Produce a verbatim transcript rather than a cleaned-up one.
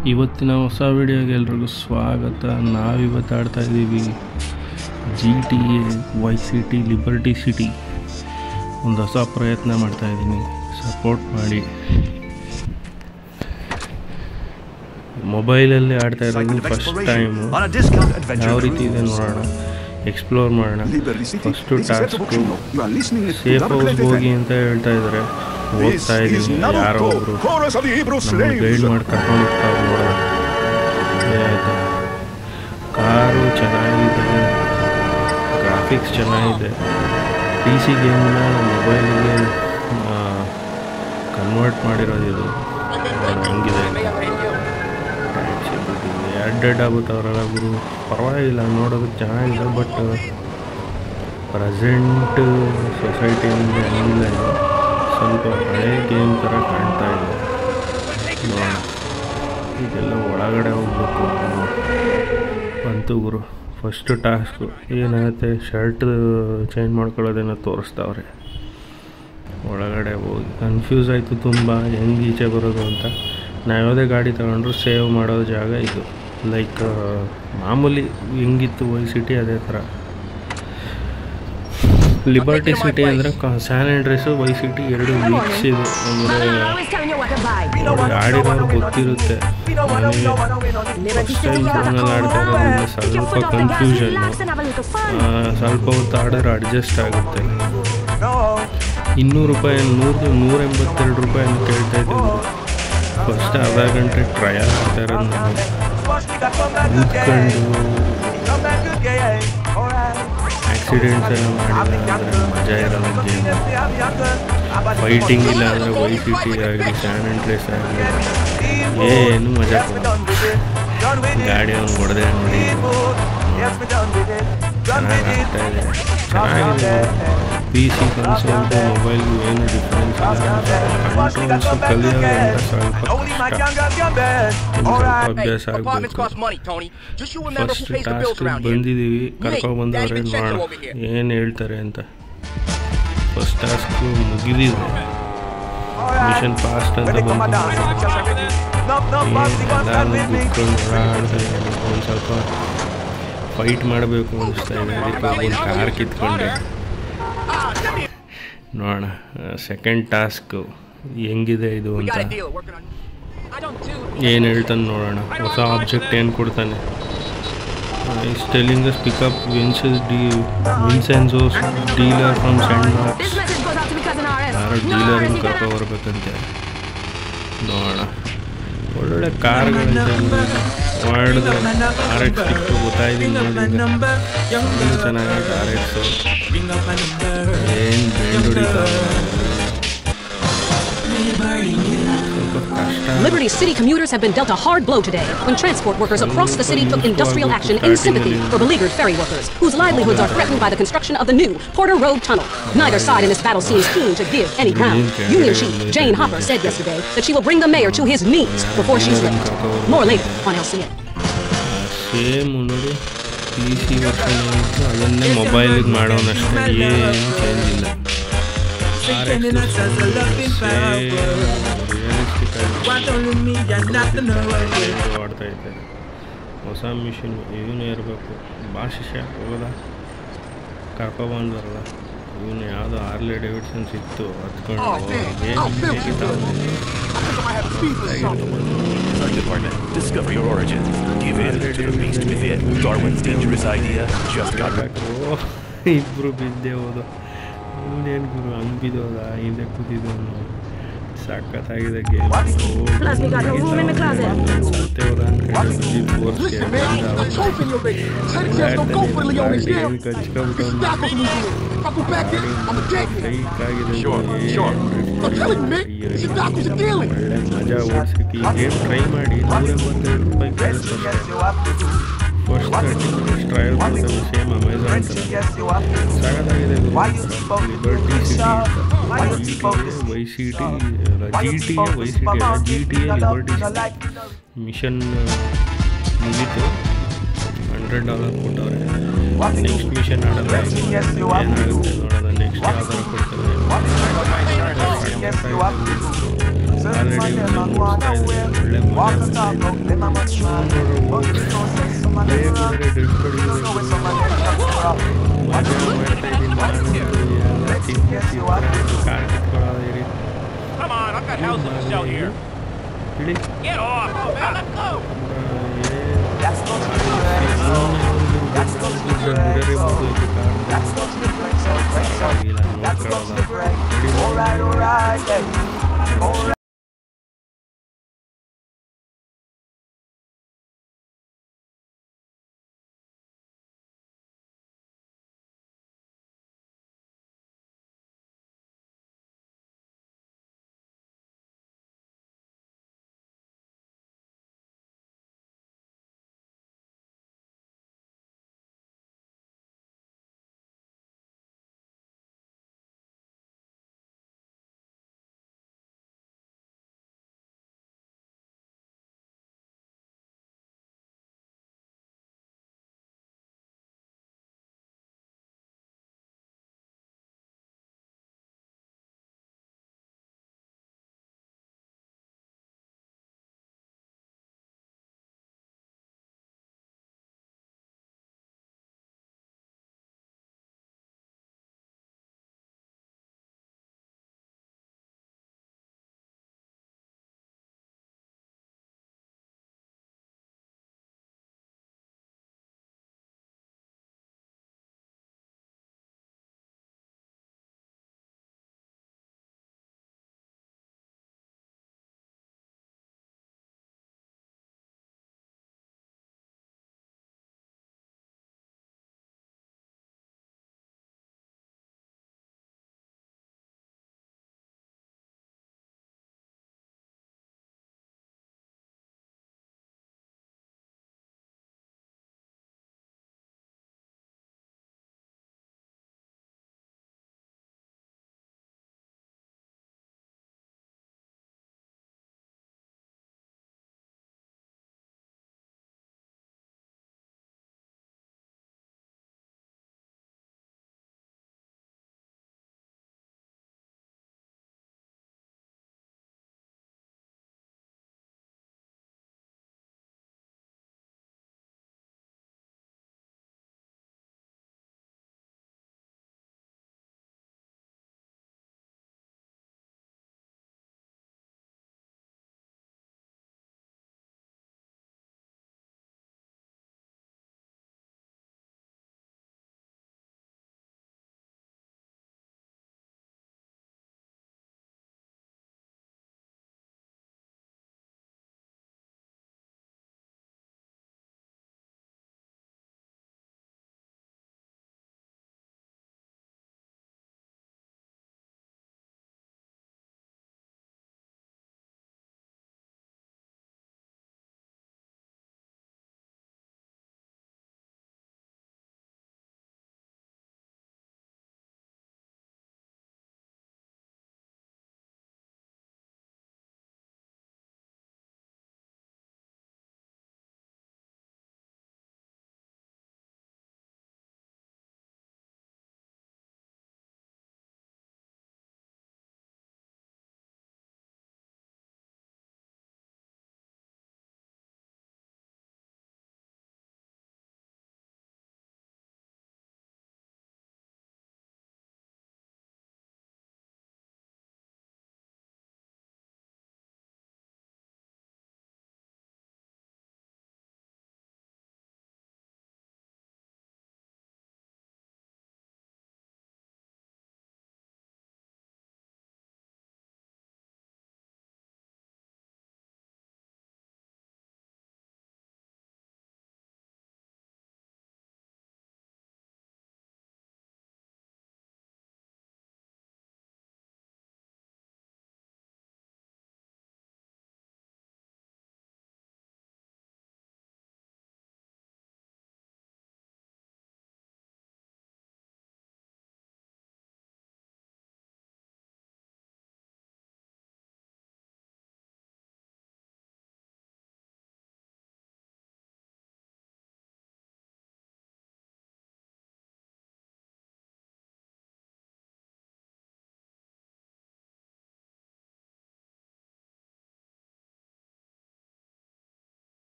ಇವತ್ತಿನ ಹೊಸ ವಿಡಿಯೋಗೆ ಎಲ್ರಿಗೂ ಸ್ವಾಗತ. ನಾವಿವತ್ತು ಆಡ್ತಾ ಇದ್ದೀವಿ G T A Vice City Liberty City. ಒಂದು ಹೊಸ ಪ್ರಯತ್ನ ಮಾಡ್ತಾ ಇದ್ದೀನಿ, ಸಪೋರ್ಟ್ ಮಾಡಿ. ಮೊಬೈಲಲ್ಲಿ ಆಡ್ತಾ ಇರೋದು ಫಸ್ಟ್ ಟೈಮು. ಯಾವ ರೀತಿ ಇದೆ ನೋಡೋಣ, ಎಕ್ಸ್ಪ್ಲೋರ್ ಮಾಡೋಣ. ಫಸ್ಟು ಟಾಸ್ಕು ಸೇಫ್ ಹೌಸ್ ಹೋಗಿ ಅಂತ ಹೇಳ್ತಾ ಇದ್ದಾರೆ. ಹೋಗ್ತಾ ಇದ್ದೀನಿ, ಯಾರೋ ಒಬ್ಬರು ನಮ್ಮನ್ನು ಗೈಡ್ ಮಾಡಿ ಕರ್ಕೊಂಡು ಹೋಗ್ತಾರೆ. ನೋಡೋಣ ಆಯಿತಾ. ಕಾರು ಚೆನ್ನಾಗಿದೆ, ಗ್ರಾಫಿಕ್ಸ್ ಚೆನ್ನಾಗಿದೆ. ಪಿ ಸಿ ಗೇಮ್ನ ಮೊಬೈಲಿಗೆ ಕನ್ವರ್ಟ್ ಮಾಡಿರೋದು ಇದು. ಹೆಂಗಿದೆ ಎರಡು ಎರಡು ಆಗುತ್ತೆ ಅವರೆಲ್ಲ ಗುರು. ಪರವಾಗಿಲ್ಲ, ನೋಡೋದಕ್ಕೆ ಚೆನ್ನಾಗಿದೆ. ಬಟ್ ಪ್ರೆಸೆಂಟ್ ಸೊಸೈಟಿಯಿಂದ ಹೆಂಗಿಲ್ಲ, ಸ್ವಲ್ಪ ಹಳೆ ಗೇಮ್ ಥರ ಕಾಣ್ತಾ ಇದೆ. ಇದೆಲ್ಲ ಒಳಗಡೆ ಹೋಗ್ಬೇಕು ಬಂತು ಗುರು. ಫಸ್ಟು ಟಾಸ್ಕು ಏನಾಗುತ್ತೆ, ಶರ್ಟ್ ಚೇಂಜ್ ಮಾಡ್ಕೊಳ್ಳೋದೇನೋ ತೋರಿಸ್ತಾವ್ರೆ. ಒಳಗಡೆ ಹೋಗಿ ಕನ್ಫ್ಯೂಸ್ ಆಯಿತು ತುಂಬ, ಹೆಂಗೆ ಈಚೆ ಬರೋದು ಅಂತ. ನಾವು ಯಾವುದೇ ಗಾಡಿ ತಗೊಂಡ್ರು ಸೇವ್ ಮಾಡೋ ಜಾಗ ಇದು. ಲೈಕ್ ಮಾಮೂಲಿ ಹೆಂಗಿತ್ತು ವೈ ಸಿಟಿ ಅದೇ ಥರ. ಲಿಬರ್ಟಿ ಸಿಟಿ ಅಂದರೆ ಸ್ಯಾನ್ ಆಂಡ್ರೆಸು ವೈ ಸಿಟಿ ಎರಡು ಮಿಕ್ಸ್ ಇದು. ಅಂದರೆ ಆಡಿರೋರು ಗೊತ್ತಿರುತ್ತೆ. ಫಸ್ಟ್ ಟೈಮ್ ಫೋನಲ್ಲಿ ಆಡ್ತಾ ಇರೋದ್ರಿಂದ ಸ್ವಲ್ಪ ಕನ್ಫ್ಯೂಷನ್ನು. ಸ್ವಲ್ಪ ಹೊತ್ತು ಆಡಿದ್ರೆ ಅಡ್ಜಸ್ಟ್ ಆಗುತ್ತೆ. ಇನ್ನೂರು ರೂಪಾಯಿ ನೂರು ನೂರ ಎಂಬತ್ತೆರಡು ರೂಪಾಯಿನ ಕೇಳ್ತಾ ಇದ್ದೀವಿ. ಫಸ್ಟ್ ಅರ್ಧ ಗಂಟೆ ಟ್ರಯಲ್ ಆಗ್ತಾ ಇರೋದು ನಾನು ಕೂತ್ಕೊಂಡು. ಆಕ್ಸಿಡೆಂಟ್ಸ್ ಎಲ್ಲ ಮಾಡಿಲ್ಲ ಅಂದರೆ ಮಜಾ ಇರೋಲ್ಲ ಗೇಮ್. ಫೈಟಿಂಗ್ ಇಲ್ಲ ಅಂದರೆ ವೈ ಸಿಟಿ ಆಗಲಿ ಸ್ಯಾನ್ ಆಂಡ್ರೆಸ್ ಆಗಲಿ ಏನು ಮಜಾ ಕೊಡಲ್ಲ. ಗಾಡಿ ಅವ್ನು ಹೊಡೆದೇ ನೋಡಿ ಚೆನ್ನಾಗಿ ಆಗ್ತಾ ಇದೆ. ಚೆನ್ನಾಗಿದೆ. ಪಿ ಸಿ ಕನ್ಸೋಲ್ಗೂ ಮೊಬೈಲ್ಗೂ ಏನು ಡಿಫ್ರೆನ್ಸ್ ಇಲ್ಲ. ಕಂಟ್ರೋಲ್ಸು ಕಲಿಯೋದ್ರಿಂದ ಸ್ವಲ್ಪ ಸ್ವಲ್ಪ ಅಭ್ಯಾಸ ಆಗಬೇಕು. ಫಸ್ಟ್ ಟಾಸ್ಕ್ ಬಂದಿದ್ದೀವಿ, ಕರ್ಕೊಬಂದವ್ರೆ. ನೋಡೋಣ ಏನು ಹೇಳ್ತಾರೆ ಅಂತ. ಫಸ್ಟ್ ಟಾಸ್ಕು ಮುಗಿದಿದೆ, ಮಿಷನ್ ಫಾಸ್ಟ್ ಅಂತ ಬಂದು ಎಲ್ಲರೂ ಕೂತ್ಕೊಂಡು ಓಡಾಡ್ತಾ ಇದ್ದೀನಿ. ಒಂದು ಸ್ವಲ್ಪ ಫೈಟ್ ಮಾಡಬೇಕು ಅನಿಸ್ತಾ ಇದೆ. ಅದಕ್ಕೆ ಒಂದು ಕಾರ್ ಕಿತ್ಕೊಂಡೆ. ನೋಡೋಣ ಸೆಕೆಂಡ್ ಟಾಸ್ಕು ಹೆಂಗಿದೆ ಇದು ಅಂತ, ಏನು ಹೇಳ್ತಾನೆ ನೋಡೋಣ. ಹೊಸ ಆಬ್ಜೆಕ್ಟ್ ಏನು ಕೊಡ್ತಾನೆ. Is telling us pick up Vince's the Vincenzo's dealer from saint Mark's. ಯಾರೋ ಡೀಲರನ್ನು ಕರ್ಕೊಂಡು ಬರ್ಬೇಕಂತೆ. ನೋಡೋಣ ಒಳ್ಳೊಳ್ಳೆ ಕಾರ್ಗಳಿದೆ. ಮಾಡಿದ್ರೆ ಆರ್ ಎಕ್ಸ್ ಸಿಕ್ತು ಗೊತ್ತಾಯ್ದಿಲ್ಲ ನೋಡಿ. ಇನ್ನೂ ಚೆನ್ನಾಗೈತೆ ಆರ್ ಎಕ್ಸು. ಏನು ಬೇಂಡ್ ಹೊಡಿತಾರೆ. Liberty City commuters have been dealt a hard blow today when transport workers across the city took industrial action in sympathy for beleaguered ferry workers whose livelihoods are threatened by the construction of the new Porter Road Tunnel. Neither side in this battle seems keen to give any ground. Union Chief Jane Hopper said yesterday that she will bring the mayor to his knees before she's left. More later on L C N. Same ನೋಡಿ, P C version ಏನಿತ್ತು ಅದನ್ನೇ ಮೊಬೈಲಿಗೆ ಮಾಡೋನಷ್ಟೇ, ಏನು change ಇಲ್ಲ. ಆಡ್ತಾ ಇದ್ದಾರೆ. ಹೊಸ machine ಇವನೇ ಇರಬೇಕು. ಭಾಷಿಷ ಹೋಗೋದ ಕರ್ಕೊಬಂದ್ರಲ್ಲ ಇವನು. ಯಾವುದೋ ಹಾರ್ಲೆ ಡೇವಿಡ್ಸನ್ ಸಿಕ್ತು ಹತ್ಕೊಂಡು. ಇಬ್ರು ಬಿದ್ದೆ ಹೋದ. ಇವನೇನು ಗುರು ಹಂಗೆ ಬಿದ್ದೋದ, ಹಿಂದೆ ಕೂತಿದ್ದವನು. ಸಖತ್ತಾಗಿದೆ ಗೇಮ್. ಮತ್ತೆ ಹೋದ ಅನ್ಕೊಂಡು ಫೋರ್ಸ್ಗೆ ಕಚ್ಕೊಬಿಟ್ಟು ಒಳ್ಳೆ ಮಜಾ ಓಡಿಸಕ್ಕೆ ಈ ಗೇಮ್ ಟ್ರೈ ಮಾಡಿ. ನೂರ ಎಂಬತ್ತೆರಡು ರೂಪಾಯಿ ಕೇಳುತ್ತೆ. ಫಸ್ಟ್ ತರ್ಟಿ ಟ್ರಯಲ್ ಮಾಡ್ತಾರೆ, ಸೇಮ್ ಅಮೆಝಾನ್ ಥರ. ಸಾಕಾಗಿದೆ. Liberty City Vice City G T A Vice City G T A Liberty City mission ಮುಗೀತು. ಹಂಡ್ರೆಡ್ ಡಾಲರ್ ಕೊಟ್ಟವ್ರೆ. ನೆಕ್ಸ್ಟ್ ಮಿಷನ್ ಆಡೋದು ಏನಾಗುತ್ತೆ ನೋಡೋಣ. ನೆಕ್ಸ್ಟ್ ಯಾವ ಥರ ಕೊಡ್ತಾರೆ. yes, you have to do. Certain man them not walk away. Walk and talk out, them a much man. But you know, say some of them wrong. You don't know where some of them come from. What you do, what you do. Yes, you have to do. Come on, I've got houses to sell here. Get off! Oh, man, let go! That's not the right song. That's not the right song. That's not the right song. That's not the right song. Alright, alright, yeah. Alright.